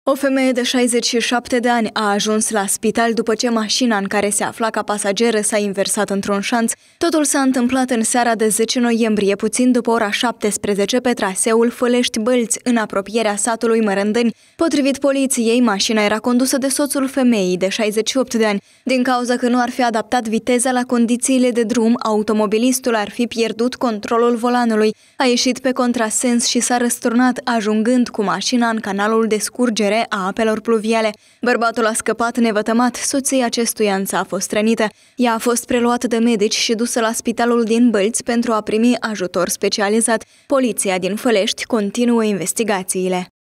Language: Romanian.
O femeie de 67 de ani a ajuns la spital după ce mașina în care se afla ca pasageră s-a inversat într-un șanț. Totul s-a întâmplat în seara de 10 noiembrie, puțin după ora 17, pe traseul Fălești-Bălți, în apropierea satului Mărândeni. Potrivit poliției, mașina era condusă de soțul femeii de 68 de ani. Din cauza că nu ar fi adaptat viteza la condițiile de drum, automobilistul ar fi pierdut controlul volanului. A ieșit pe contrasens și s-a răsturnat, ajungând cu mașina în canalul de scurgere a apelor pluviale. Bărbatul a scăpat nevătămat, soția acestuia însă a fost rănită. Ea a fost preluată de medici și dusă la spitalul din Bălți pentru a primi ajutor specializat. Poliția din Fălești continuă investigațiile.